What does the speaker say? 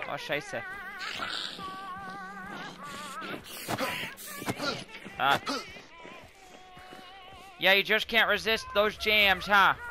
Oh, scheiße. Yeah, you just can't resist those jams, huh?